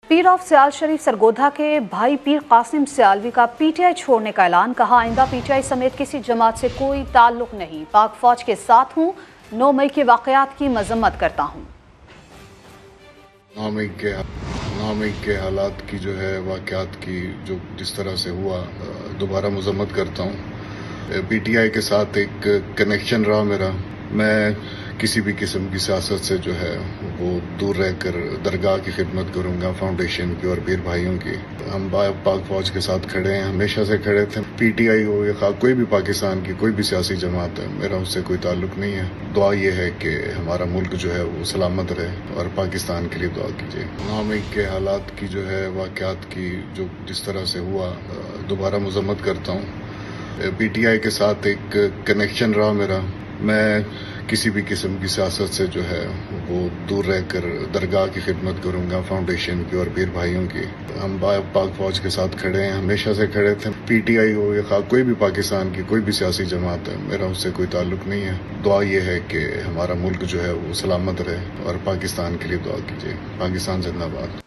پیر of سیال شریف سرگودھا کے بھائی پیر قاسم سیالوی کا پی ٹی آئی چھوڑنے کا اعلان، کہا آئندہ پی ٹی آئی سمیت کسی جماعت سے کوئی تعلق نہیں، پاک فوج کے ساتھ ہوں، 9 مئی کے واقعات کی مذمت کرتا ہوں۔ 9 مئی کے حالات کی جو ہے واقعات کی جو جس طرح سے ہوا، دوبارہ مذمت کرتا ہوں۔ پی ٹی آئی کے ساتھ ایک کنیکشن رہا میرا، میں کسی بھی قسم کی سیاست سے جو ہے وہ دور رہ کر درگاہ کی خدمت کروں گا، فاؤنڈیشن کی اور پیر بھائیوں کی۔ ہم پاک فوج کے ساتھ کھڑے ہیں، ہمیشہ سے کھڑے تھے۔ پی ٹی آئی ہو یا کوئی بھی پاکستان کی کوئی بھی سیاسی جماعت ہے، میرا اس سے کوئی تعلق نہیں ہے۔ دعا یہ ہے کہ ہمارا ملک جو ہے وہ سلامت رہے اور پاکستان کے لیے دعا کیجیے۔ 9 مئی کے حالات کی جو ہے واقعات کی جو جس طرح سے ہوا، دوبارہ مذمت کرتا ہوں۔ پی ٹی آئی کے ساتھ ایک کنیکشن رہا میرا، میں کسی بھی قسم کی سیاست سے جو ہے وہ دور رہ کر درگاہ کی خدمت کروں گا، فاؤنڈیشن کی اور پیر بھائیوں کی۔ ہم پاک فوج کے ساتھ کھڑے ہیں، ہمیشہ سے کھڑے تھے۔ پی ٹی آئی ہو یا کوئی بھی پاکستان کی کوئی بھی سیاسی جماعت ہے، میرا اس سے کوئی تعلق نہیں ہے۔ دعا یہ ہے کہ ہمارا ملک جو ہے وہ سلامت رہے اور پاکستان کے لیے دعا کیجیے۔ پاکستان زندہ باد۔